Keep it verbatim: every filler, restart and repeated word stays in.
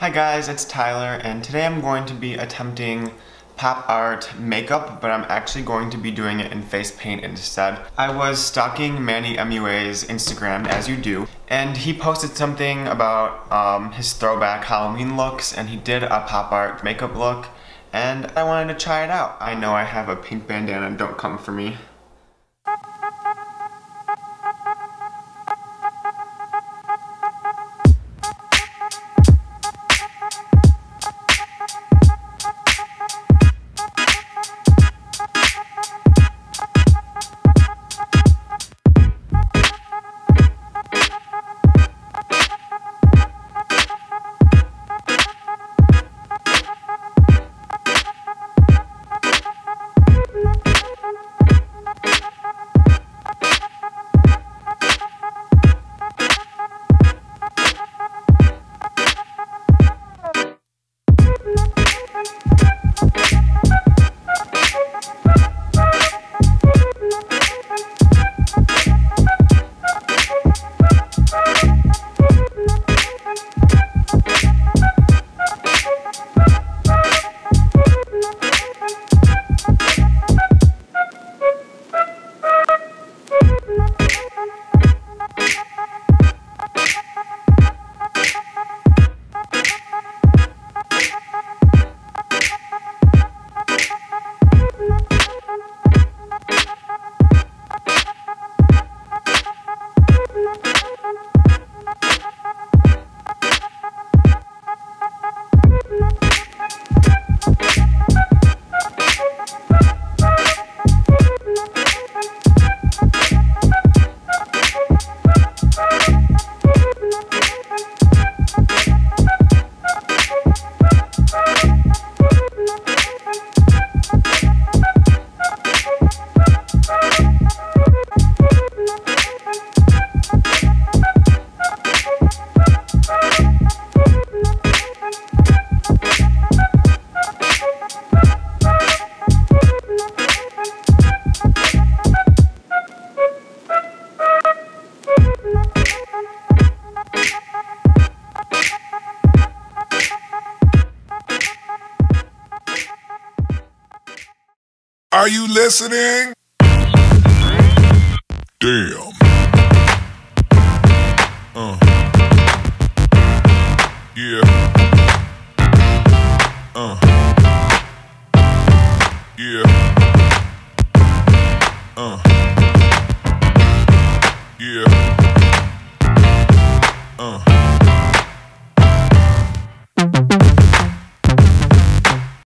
Hi guys, it's Tyler, and today I'm going to be attempting pop art makeup, but I'm actually going to be doing it in face paint instead. I was stalking Manny M U A's Instagram, as you do, and he posted something about um, his throwback Halloween looks, and he did a pop art makeup look, and I wanted to try it out. I know I have a pink bandana, don't come for me. Are you listening? Damn. Uh. Yeah.